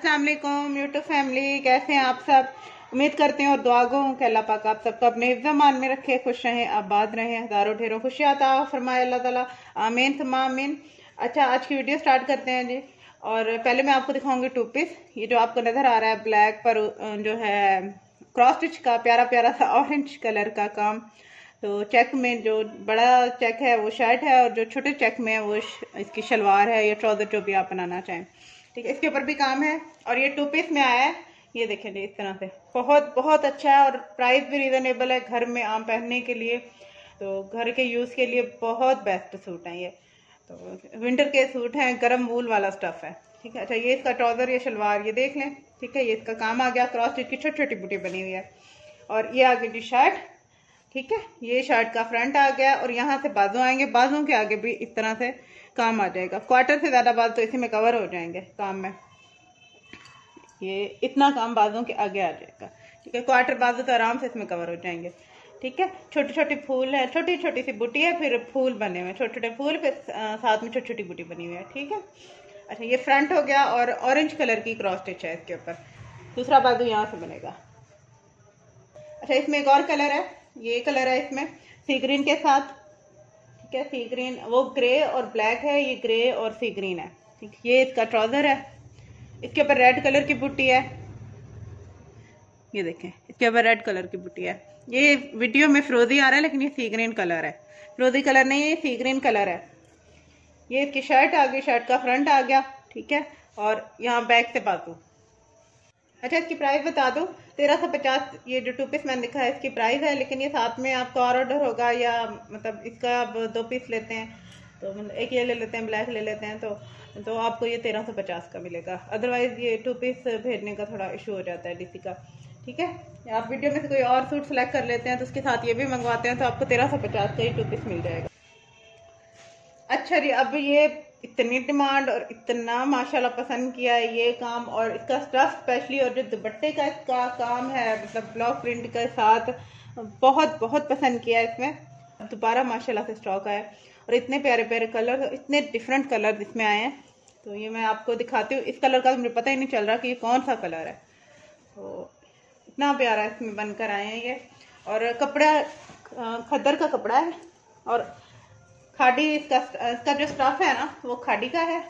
अस्सलाम वालेकुम YouTube family, कैसे हैं आप सब। उम्मीद करते हैं और दुआ गो हूँ कि अल्लाह पाक आप सबको अपने हिफ्ज़-ए-मान में रखे, खुश रहें, आबाद रहें, हज़ारों ढेरों खुशियाँ अता फरमाए अल्लाह ताला, आमीन सुम्मा आमीन। अच्छा, आज की वीडियो स्टार्ट करते हैं जी। और पहले मैं आपको दिखाऊंगी टू पीस। ये जो आपको नज़र आ रहा है ब्लैक पर जो है क्रॉस स्टिच का प्यारा प्यारा सा ऑरेंज कलर का काम। तो चेक में जो बड़ा चेक है वो शर्ट है, और जो छोटे चेक में है वो इसकी शलवार है या ट्राउजर, जो भी आप बनाना चाहें। ठीक है, इसके ऊपर भी काम है और ये टू पीस में आया है। ये देखें जी, इस तरह से बहुत बहुत अच्छा है और प्राइस भी रीजनेबल है। घर में आम पहनने के लिए, तो घर के यूज़ के लिए बहुत बेस्ट सूट हैं ये। तो विंटर के सूट हैं, गर्म वूल वाला स्टफ है। ठीक है। अच्छा, ये इसका ट्राउजर या शलवार ये देख लें। ठीक है, ये इसका काम आ गया, क्रॉस स्टिच की छोटी छोटी बूटी बनी हुई है। और ये आ गई जी शर्ट। ठीक है, ये शर्ट का फ्रंट आ गया और यहाँ से बाजू आएंगे, बाजू के आगे भी इस तरह से काम आ जाएगा। क्वार्टर से ज़्यादा बाजू तो इसी में कवर हो जाएंगे काम में। ये इतना काम बाजू के आगे आ जाएगा। ठीक है, क्वार्टर बाजू तो आराम से इसमें कवर हो जाएंगे। ठीक है, छोटे छोटे फूल है, छोटी छोटी सी बूटी है, फिर फूल बने हुए, छोटे छोटे फूल, फिर साथ में छोटी छोटी बूटी बनी हुई है। ठीक है। अच्छा, ये फ्रंट हो गया और ऑरेंज कलर की क्रॉस स्टिच है इसके ऊपर। दूसरा बाजू यहाँ से बनेगा। अच्छा, इसमें एक और कलर है, ये कलर है इसमें सी ग्रीन के साथ। ठीक है, सी ग्रीन, वो ग्रे और ब्लैक है, ये ग्रे और सी ग्रीन है। ठीक, ये इसका ट्राउजर है। इसके ऊपर रेड कलर की बूटी है। ये देखें, इसके ऊपर रेड कलर की बूटी है। ये वीडियो में फिरोजी आ रहा है लेकिन ये सी ग्रीन कलर है, फिरोजी कलर नहीं है, सी ग्रीन कलर है। ये इसकी शर्ट आ गई, शर्ट का फ्रंट आ गया। ठीक है, और यहाँ बैक से बाजू। अच्छा, इसकी प्राइस बता दूं, 1350। ये जो टू पीस मैंने लिखा है इसकी प्राइस है, लेकिन ये साथ में आपका और ऑर्डर होगा, या मतलब इसका आप 2 पीस लेते हैं तो मतलब एक ये ले लेते हैं, ब्लैक ले लेते हैं, तो आपको ये 1350 का मिलेगा। अदरवाइज ये टू पीस भेजने का थोड़ा इशू हो जाता है डीसी का। ठीक है, आप वीडियो में से कोई और सूट सेलेक्ट कर लेते हैं तो उसके साथ ये भी मंगवाते हैं तो आपको 1350 का ही टू पीस मिल जाएगा। अच्छा जी, अब ये इतनी डिमांड और इतना माशाल्लाह पसंद किया है ये काम, और इसका स्टफ स्पेशली, और जो दुपट्टे का इसका काम है मतलब ब्लॉक प्रिंट के साथ, बहुत बहुत पसंद किया है इसमें। दोबारा माशाल्लाह से स्टॉक आया और इतने प्यारे प्यारे कलर, इतने डिफरेंट कलर इसमें आए हैं। तो ये मैं आपको दिखाती हूँ। इस कलर का तो मुझे पता ही नहीं चल रहा कि ये कौन सा कलर है। तो इतना प्यारा इसमें बनकर आए हैं ये। और कपड़ा खद्दर का कपड़ा है और खादी, इसका जो स्टफ है ना वो खादी का है।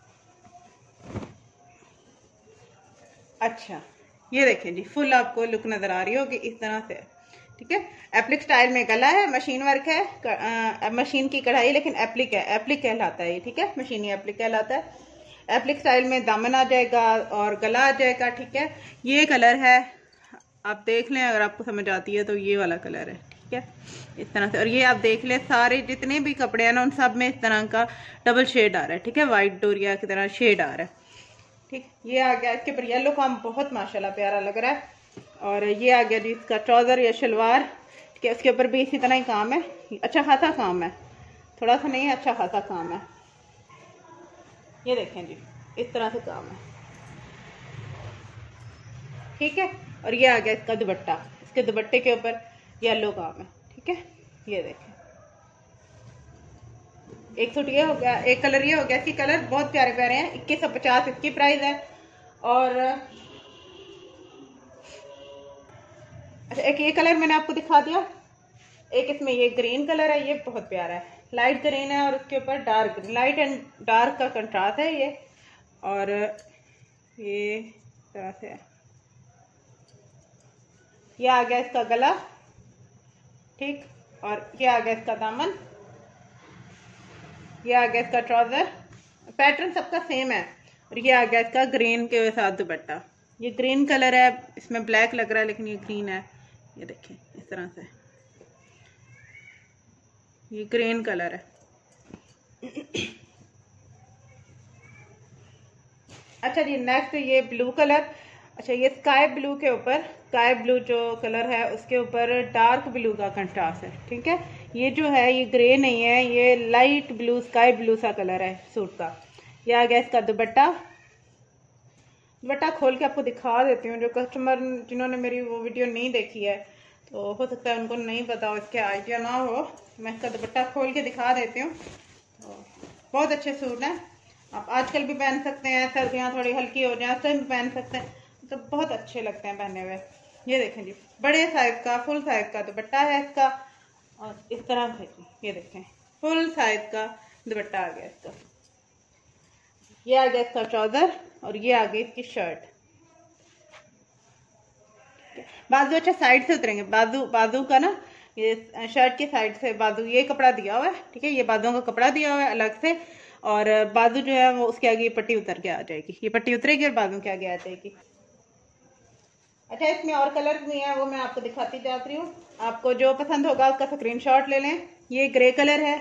अच्छा, ये देखें जी, फुल आपको लुक नजर आ रही होगी इस तरह से। ठीक है, एप्लिक स्टाइल में गला है, मशीन वर्क है, मशीन की कढ़ाई, लेकिन एप्लिक है, एप्लिक कहलाता है ये। ठीक है, मशीनी एप्लिक कहलाता है। एप्लिक स्टाइल में दामन आ जाएगा और गला आ जाएगा। ठीक है, ये कलर है, आप देख लें, अगर आपको समझ आती है तो ये वाला कलर है। ठीक है, इस तरह से। और ये आप देख लें, सारे जितने भी कपड़े हैं ना उन सब में इस तरह का डबल शेड आ रहा है। ठीक है, वाइट डोरिया की तरह शेड आ रहा है। ठीक, ये आ गया, इसके ऊपर येलो काम बहुत माशाल्लाह प्यारा लग रहा है। और ये आ गया जी इसका ट्राउजर या शलवार। ठीक है, उसके ऊपर भी इसी तरह ही काम है, अच्छा खासा काम है, थोड़ा सा नहीं है, अच्छा खासा काम है। ये देखें जी, इस तरह से काम है। ठीक है, और ये आ गया इसका दुपट्टा, इसके दुपट्टे के ऊपर येलो काम है। ठीक है, ये देखें, एक सूट ये हो गया, एक कलर ये हो गया। इसके कलर बहुत प्यारे प्यारे हैं। 2150 इसकी प्राइस है। और अच्छा, एक ये कलर मैंने आपको दिखा दिया, एक इसमें ये ग्रीन कलर है, ये बहुत प्यारा है, लाइट ग्रीन है और उसके ऊपर dark green, light and dark का कंट्रास्ट है ये। और ये तरह से है। ये आ गया इसका गला। ठीक, और ये आ गया इसका दामन, ये आ गया इसका ट्राउजर। पैटर्न सबका सेम है। और ये आ गया इसका ग्रीन के साथ दुपट्टा। ये ग्रीन कलर है, इसमें ब्लैक लग रहा है लेकिन ये ग्रीन है। ये देखें इस तरह से, ये ग्रीन कलर है। अच्छा जी, नेक्स्ट ये ब्लू कलर। अच्छा, ये स्काई ब्लू के ऊपर, स्काई ब्लू जो कलर है उसके ऊपर डार्क ब्लू का कंट्रास्ट है। ठीक है, ये जो है ये ग्रे नहीं है, ये लाइट ब्लू, स्काई ब्लू सा कलर है सूट का। ये आ गया इसका दुपट्टा। दुपट्टा खोल के आपको दिखा देती हूँ, जो कस्टमर जिन्होंने मेरी वो वीडियो नहीं देखी है तो हो सकता है उनको नहीं पता हो, इसके आइडिया ना हो। मैं इसका दुपट्टा खोल के दिखा देती हूँ। तो बहुत अच्छे सूट हैं, आप आजकल भी पहन सकते हैं, सर्दियाँ थोड़ी हल्की हो जाए तो भी पहन सकते हैं, तो बहुत अच्छे लगते हैं पहने हुए। ये देखें जी, बड़े साइज का फुल साइज का दुपट्टा है इसका, और इस तरह से ये देखें फुल साइज का दुपट्टा आ गया इसका। ये आ गया इसका ट्राउजर, और ये आ गई इसकी शर्ट। बाजू अच्छा साइड से उतरेंगे, बाजू का ना, ये शर्ट की साइड से बाजू, ये कपड़ा दिया हुआ है, ठीक है, ये बाजुओं का कपड़ा दिया हुआ है अलग से, और बाजू जो है वो उसके आगे ये पट्टी उतर के आ जाएगी, ये पट्टी उतरेगी और बाजू के आगे आ जाएगी। अच्छा, इसमें और कलर भी है, वो मैं आपको दिखाती जाती रही हूँ। आपको जो पसंद होगा उसका स्क्रीनशॉट ले लें। ये ग्रे कलर है,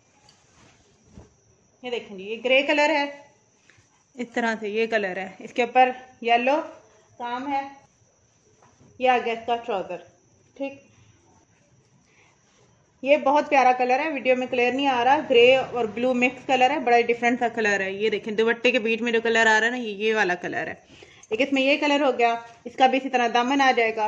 ये देखें जी, ये ग्रे कलर है, इस तरह से ये कलर है, इसके ऊपर येलो काम है। ये आ गया इसका ट्राउजर, ठीक। ये बहुत प्यारा कलर है, वीडियो में क्लियर नहीं आ रहा, ग्रे और ब्लू मिक्स कलर है, बड़ा डिफरेंट सा कलर है। ये देखें दुपट्टे के बीच में जो कलर आ रहा है ना, ये वाला कलर है। एक इसमें ये कलर हो गया, इसका भी इसी तरह दामन आ जाएगा।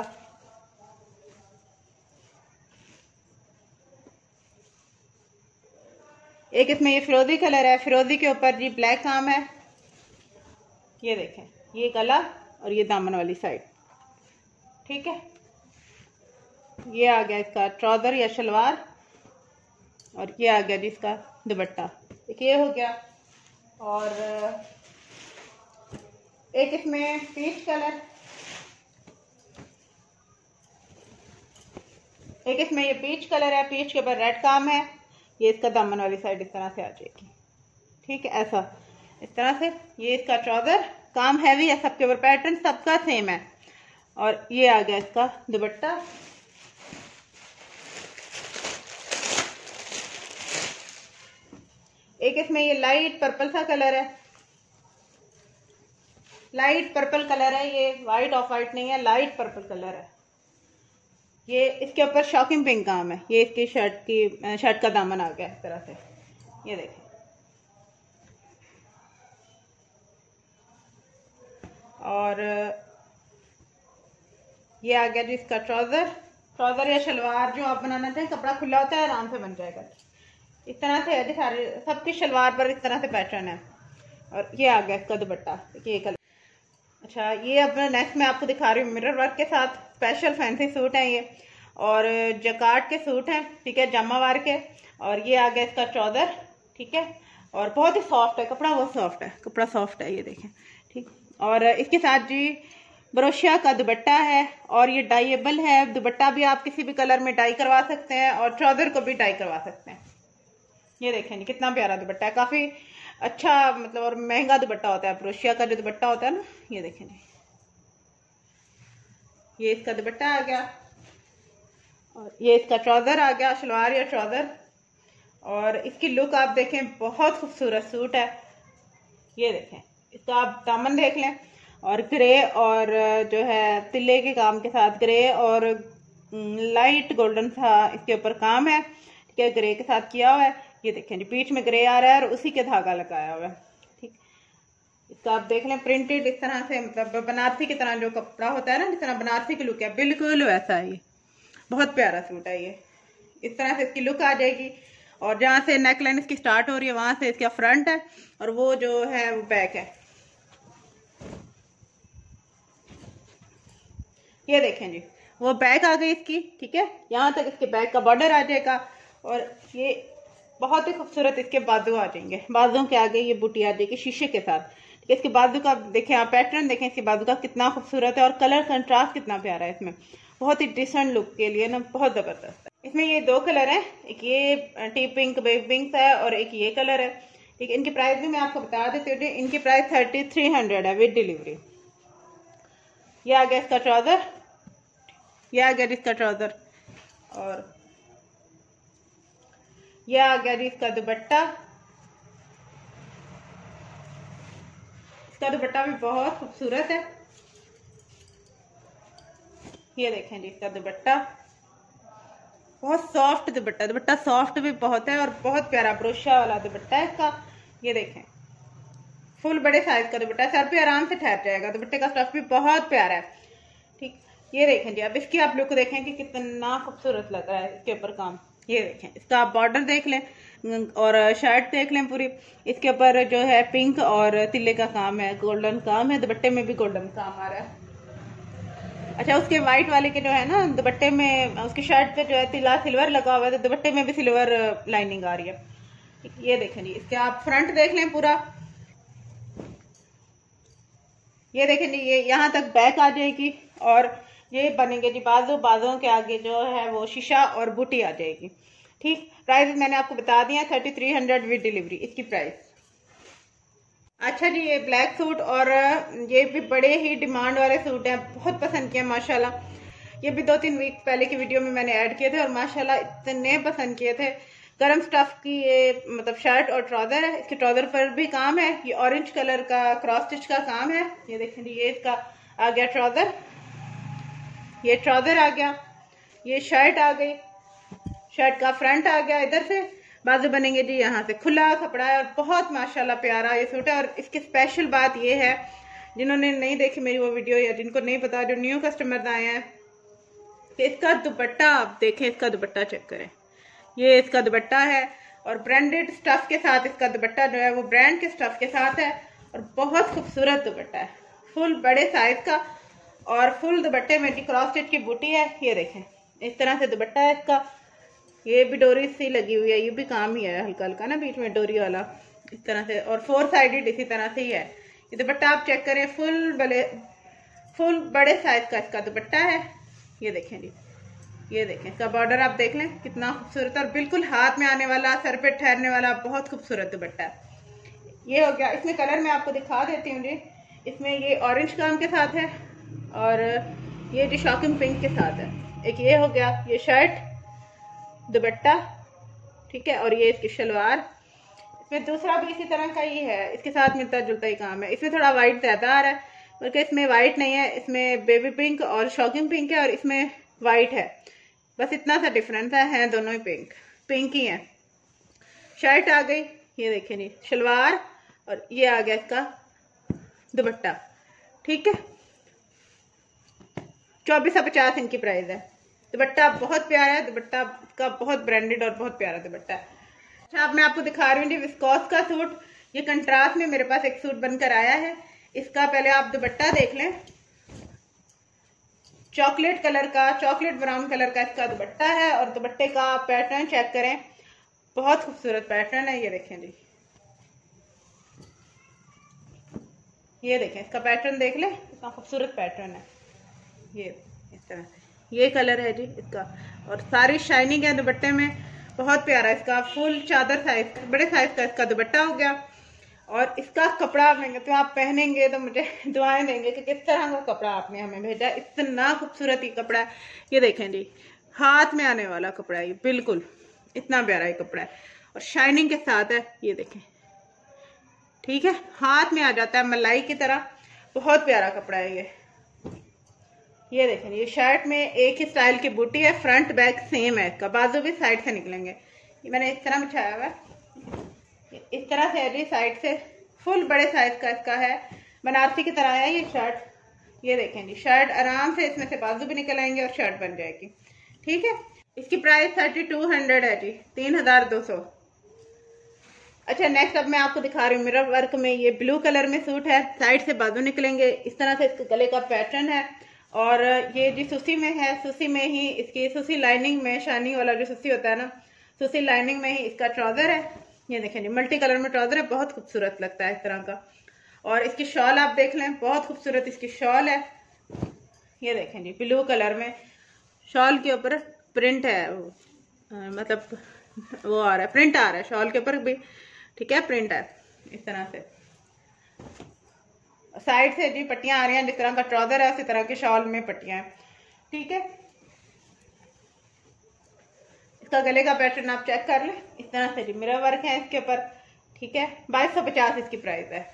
एक इसमें ये फिरोजी कलर है, फिरोजी के ऊपर जी ब्लैक काम है। ये देखें, ये गला और ये दामन वाली साइड, ठीक है। ये आ गया इसका ट्राउजर या शलवार, और ये आ गया जी इसका दुपट्टा, एक ये हो गया। और एक इसमें पीच कलर, एक इसमें ये पीच कलर है, पीच के ऊपर रेड काम है। ये इसका दामन वाली साइड इस तरह से आ जाएगी, ठीक है, ऐसा इस तरह से। ये इसका ट्राउजर, काम हैवी है सबके ऊपर, पैटर्न सबका सेम है। और ये आ गया इसका दुपट्टा। एक इसमें ये लाइट पर्पल सा कलर है, लाइट पर्पल कलर है, ये वाइट ऑफ वाइट नहीं है, लाइट पर्पल कलर है। ये इसके ऊपर शॉकिंग पिंक काम है। ये इसकी शर्ट का दामन आ गया इस तरह से, ये देखें। और ये आ गया जी इसका ट्राउजर, ट्राउजर या शलवार जो आप बनाना चाहें, कपड़ा खुला होता है, आराम से बन जाएगा। इस तरह से है जी, सारे सबकी शलवार पर इस तरह से पैटर्न है। और ये आ गया इसका दुपट्टा, ये कलर। अच्छा, ये अब नेक्स्ट मैं आपको दिखा रही हूँ मिरर वर्क के साथ, स्पेशल फैंसी सूट हैं ये, और जकार्ड के सूट हैं, ठीक है, जामावार के। और ये आ गया इसका ट्राउजर, ठीक है, और बहुत ही सॉफ्ट है कपड़ा, बहुत सॉफ्ट है कपड़ा, सॉफ्ट है, ये देखें, ठीक। और इसके साथ जी ब्रोशिया का दुपट्टा है, और ये डाइएबल है। दुपट्टा भी आप किसी भी कलर में डाई करवा सकते हैं, और ट्राउजर को भी डाई करवा सकते हैं। ये देखें जी, कितना प्यारा दुपट्टा है, काफी अच्छा, मतलब और महंगा दुपट्टा होता है ब्रोशिया का जो दुपट्टा होता है ना। ये देखें जी, ये इसका दुपट्टा आ गया, और ये इसका ट्राउजर आ गया, शलवार या ट्राउजर। और इसकी लुक आप देखें, बहुत खूबसूरत सूट है। ये देखें, इसका आप दामन देख लें, और ग्रे और जो है तिल्ले के काम के साथ ग्रे और लाइट गोल्डन सा इसके ऊपर काम है, ठीक है, ग्रे के साथ किया हुआ है। ये देखें जी, बीच में ग्रे आ रहा है और उसी के धागा लगाया हुआ है, ठीक। इसका आप देख लें, प्रिंटेड इस तरह से, मतलब बनारसी की तरह जो कपड़ा होता है ना, जिस तरह बनारसी की लुक है, बिल्कुल वैसा है। ये बहुत प्यारा सूट है, ये इस तरह से इसकी लुक आ जाएगी। और जहाँ से नेकलाइन इसकी स्टार्ट हो रही है, वहां से इसका फ्रंट है, और वो जो है वो बैक है। ये देखें जी, वो बैक आ गई इसकी, ठीक है, यहाँ तक इसके बैक का बॉर्डर आ जाएगा। और ये बहुत ही खूबसूरत इसके बाजू आ जाएंगे, बाजुओं के आगे ये बूटी आ जाएगी शीशे के साथ, ठीक है। इसके बाजू का देखें आप, पैटर्न देखें इसके बाजू का कितना खूबसूरत है, और कलर कंट्रास्ट कितना प्यारा है इसमें, बहुत ही डिसेंट लुक के लिए ना, बहुत जबरदस्त है। इसमें ये दो कलर है, एक ये टी पिंक बेबी पिंक है, और एक ये कलर है, ठीक है। इनकी प्राइस भी मैं आपको बता देती हूँ, इनकी प्राइस 3300 है विद डिलीवरी। ये आ गया इसका ट्राउजर, ये आ गया इसका ट्राउजर, और ये आ गया जी इसका दुपट्टा। इसका दुपट्टा भी बहुत खूबसूरत है। ये देखें जी, इसका दुपट्टा बहुत सॉफ्ट दुपट्टा, दुपट्टा सॉफ्ट भी बहुत है, और बहुत प्यारा ब्रोशिया वाला दुपट्टा है इसका। ये देखें, फुल बड़े साइज का दुपट्टा, सर पे आराम से ठहर जाएगा। दुपट्टे का स्टफ भी बहुत प्यारा है, ठीक। ये देखें जी, अब इसकी आप लुक देखें कि कितना खूबसूरत लग रहा है इसके ऊपर काम। ये देखें, इसका आप बॉर्डर देख लें, और शर्ट देख लें पूरी, इसके ऊपर जो है पिंक और तिल्ले का काम है, गोल्डन काम है, दुपट्टे में भी गोल्डन काम आ रहा है। अच्छा, उसके व्हाइट वाले के जो है ना दुपट्टे में, उसकी शर्ट पे जो है तिला सिल्वर लगा हुआ है, तो दुपट्टे में भी सिल्वर लाइनिंग आ रही है। ये देखें जी, इसके आप फ्रंट देख लें पूरा, ये देखें जी, ये यहाँ तक बैक आ जाएगी और ये बनेंगे जी बाजू, बाजुओं के आगे जो है वो शीशा और बूटी आ जाएगी। ठीक, प्राइस मैंने आपको बता दिया 3300 विद डिलीवरी इसकी प्राइस। अच्छा जी, ये ब्लैक सूट और ये भी बड़े ही डिमांड वाले सूट हैं, बहुत पसंद किए माशाल्लाह। ये भी 2-3 वीक पहले की वीडियो में मैंने ऐड किए थे और माशाल्लाह इतने पसंद किए थे। गर्म स्टफ की ये मतलब शर्ट और ट्राउजर है, इसके ट्राउजर पर भी काम है, ये ऑरेंज कलर का क्रॉस स्टिच का काम है। ये देखें जी, ये इसका आ गया ट्राउजर, ये ट्राउजर आ गया, ये शर्ट आ गई, शर्ट का फ्रंट आ गया, इधर से बाजू बनेंगे जी यहाँ से, खुला कपड़ा है और बहुत माशाल्लाह प्यारा ये सूट है। और इसकी स्पेशल बात ये है, जिन्होंने नहीं देखी मेरी वो वीडियो या जिनको नहीं पता, जो न्यू कस्टमर आए हैं, कि इसका दुपट्टा आप देखें, इसका दुपट्टा चेक करें, ये इसका दुपट्टा है और ब्रांडेड स्टफ के साथ इसका दुपट्टा जो है वो ब्रांड के स्टफ के साथ है और बहुत खूबसूरत दुपट्टा है, फुल बड़े साइज का और फुल दुपट्टे में जी क्रॉस स्टिच की बूटी है। ये देखें इस तरह से दुपट्टा है इसका, ये भी डोरी सी लगी हुई है, ये भी काम ही है हल्का हल्का ना बीच में डोरी वाला, इस तरह से, और 4 साइडेड इसी तरह से ही है। ये दुपट्टा आप चेक करें, फुल बड़े साइज का इसका दुपट्टा है। ये देखें जी, ये देखें इसका बॉर्डर आप देख लें कितना खूबसूरत और बिल्कुल हाथ में आने वाला, सर पे ठहरने वाला बहुत खूबसूरत दुपट्टा है। ये हो गया, इसमें कलर मैं आपको दिखा देती हूँ जी। इसमें ये ऑरेंज काम के साथ है और ये जी शॉकिंग पिंक के साथ है। एक ये हो गया, ये शर्ट दुपट्टा, ठीक है, और ये इसकी शलवार। इसमें दूसरा भी इसी तरह का ही है, इसके साथ मिलता जुलता ही काम है। इसमें थोड़ा वाइट ज्यादा आ रहा है, बल्कि इसमें वाइट नहीं है, इसमें बेबी पिंक और शॉकिंग पिंक है और इसमें वाइट है, बस इतना सा डिफरेंस है दोनों ही पिंक ही है। शर्ट आ गई, ये देखें जी शलवार, और ये आ गया इसका दुपट्टा, ठीक है। 2450 इनकी प्राइस है। दुपट्टा बहुत प्यारा है, दुपट्टा का बहुत ब्रांडेड और बहुत प्यारा दुपट्टा है। अच्छा, अब मैं आपको दिखा रही हूँ जी विस्कोस का सूट। ये कंट्रास्ट में मेरे पास एक सूट बनकर आया है, इसका पहले आप दुपट्टा देख लें, चॉकलेट कलर का, चॉकलेट ब्राउन कलर का इसका दुपट्टा है और दुपट्टे का पैटर्न चेक करें, बहुत खूबसूरत पैटर्न है। ये देखें जी, ये देखें इसका पैटर्न देख लें, कितना खूबसूरत पैटर्न है। ये इस तरह से ये कलर है जी इसका, और सारी शाइनिंग है दुपट्टे में, बहुत प्यारा इसका फुल चादर साइज, बड़े साइज का इसका दुपट्टा हो गया। और इसका कपड़ा तो आप पहनेंगे तो मुझे दुआएं देंगे कि किस तरह का कपड़ा आपने हमें भेजा, इतना खूबसूरत ही कपड़ा है। ये देखें जी, हाथ में आने वाला कपड़ा है, ये बिल्कुल इतना प्यारा ही कपड़ा है और शाइनिंग के साथ है। ये देखें, ठीक है, हाथ में आ जाता है मलाई की तरह, बहुत प्यारा कपड़ा है ये देखें, ये शर्ट में एक ही स्टाइल की बूटी है, फ्रंट बैक सेम है इसका, बाजू भी साइड से निकलेंगे। ये मैंने इस तरह बिछाया हुआ है, इस तरह से है जी, साइड से फुल बड़े साइज का इसका है, बनारसी की तरह है ये शर्ट। ये देखें जी, शर्ट आराम से इसमें से बाजू भी निकल आएंगे और शर्ट बन जाएगी, ठीक है। इसकी प्राइस 3200 है जी, 3200। अच्छा, नेक्स्ट अब मैं आपको दिखा रही हूँ मिरर वर्क में, ये ब्लू कलर में सूट है, साइड से बाजू निकलेंगे, इस तरह से इसके गले का पैटर्न है और ये जी सुसी में है, सुसी में ही इसकी सुसी लाइनिंग में, शाइनिंग वाला जो सुसी होता है ना, सुसी लाइनिंग में ही इसका ट्राउजर है। ये देखें जी, मल्टी कलर में ट्राउजर है, बहुत खूबसूरत लगता है इस तरह का। और इसकी शॉल आप देख लें, बहुत खूबसूरत इसकी शॉल है। ये देखें जी, ब्लू कलर में शॉल के ऊपर प्रिंट है, मतलब वो आ रहा है, प्रिंट आ रहा है शॉल के ऊपर भी, ठीक है, प्रिंट है इस तरह से। साइड से जी पट्टियां आ रही हैं, जिस तरह का ट्राउजर है उसी तरह के शॉल में पट्टियां हैं, ठीक है। इसका गले का पैटर्न आप चेक कर लें, इस तरह से जी मिरर वर्क है इसके ऊपर, ठीक है। 2250 इसकी प्राइस है।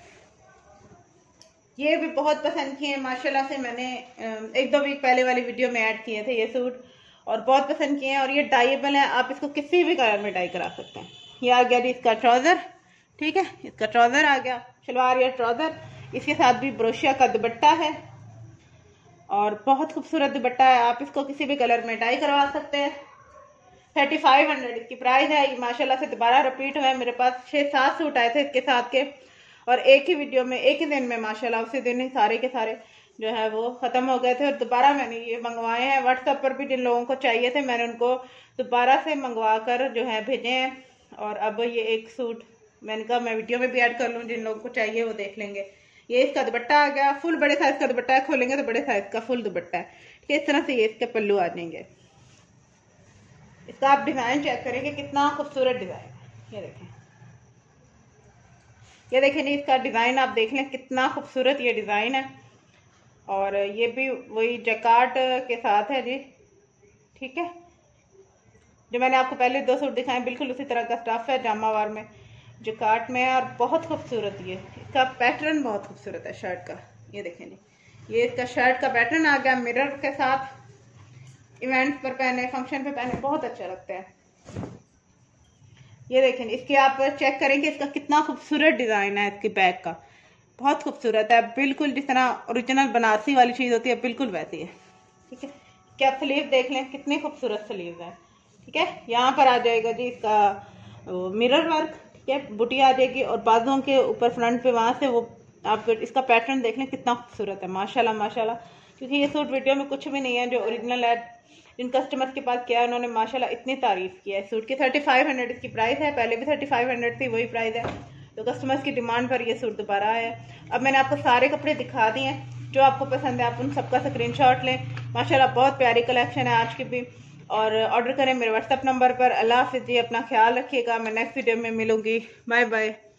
ये भी बहुत पसंद किए माशाल्लाह से, मैंने 1-2 वीक पहले वाली वीडियो में ऐड किए थे ये सूट और बहुत पसंद किए हैं। और ये डाइएबल है, आप इसको किसी भी कलर में डाई करा सकते हैं। ये आ गया जी इसका ट्राउजर, ठीक है, इसका ट्राउजर आ गया, शलवार या ट्राउजर, इसके साथ भी ब्रोशिया का दुपट्टा है और बहुत खूबसूरत दुपट्टा है, आप इसको किसी भी कलर में डाई करवा सकते हैं। 3500 इसकी प्राइस है। ये माशाल्लाह से दोबारा रिपीट हुआ है, मेरे पास 6-7 सूट आए थे इसके साथ के, और एक ही वीडियो में एक ही दिन में माशाल्लाह उसी दिन ही सारे के सारे जो है वो ख़त्म हो गए थे। और दोबारा मैंने ये मंगवाए हैं। व्हाट्सएप पर भी जिन लोगों को चाहिए थे मैंने उनको दोबारा से मंगवा कर जो है भेजे हैं। और अब ये एक सूट मैंने कहा मैं वीडियो में भी ऐड कर लूँ, जिन लोगों को चाहिए वो देख लेंगे। ये इसका दुपट्टा आ गया, फुल बड़े साइज का दुपट्टा है, खोलेंगे तो बड़े साइज का फुल दुपट्टा है। ठीक है, इस तरह से ये इसके पल्लू आ जाएंगे। इसका आप डिजाइन चेक करेंगे कितना खूबसूरत डिजाइन है। ये देखें, ये देखें जी, इसका डिजाइन आप देख लें कितना खूबसूरत ये डिजाइन है। और ये भी वही जैकार्ड के साथ है जी। ठीक है, जो मैंने आपको पहले 2 सूट दिखाए बिल्कुल उसी तरह का स्टफ है, जामावार में जैकार्ड में है, और बहुत खूबसूरत ये इसका पैटर्न बहुत खूबसूरत है शर्ट का। ये देखें जी, ये इसका शर्ट का पैटर्न आ गया मिरर के साथ। इवेंट्स पर पहने, फंक्शन पे पहने बहुत अच्छा लगता है। ये देखें, इसके आप चेक करेंगे इसका कितना खूबसूरत डिजाइन है। इसके बैक का बहुत खूबसूरत है, बिल्कुल जिस तरह ओरिजिनल बनारसी वाली चीज होती है बिल्कुल वैसी है। ठीक है, क्या स्लीव देख लें कितनी खूबसूरत स्लीव है। ठीक है, यहाँ पर आ जाएगा जी इसका मिरर वर्क। ठीक है, बुटी आ जाएगी, और बाजुओं के ऊपर फ्रंट पे वहां से वो आप इसका पैटर्न देख लें कितना खूबसूरत है माशाल्लाह माशाल्लाह। क्योंकि ये सूट वीडियो में कुछ भी नहीं है, जो ओरिजिनल है जिन कस्टमर्स के पास किया उन्होंने माशाल्लाह इतनी तारीफ की है सूट की। 3500 इसकी प्राइस है, पहले भी 3500 थी, वही प्राइस है। तो कस्टमर्स की डिमांड पर ये सूट दोबारा आया। अब मैंने आपको सारे कपड़े दिखा दिए हैं, जो आपको पसंद है आप उन सबका स्क्रीनशॉट लें। माशाल्लाह बहुत प्यारी कलेक्शन है आज की भी, और ऑर्डर करें मेरे व्हाट्सएप नंबर पर। अल्लाह हाफिज़ जी, अपना ख्याल रखिएगा। मैं नेक्स्ट वीडियो में मिलूंगी। Bye bye.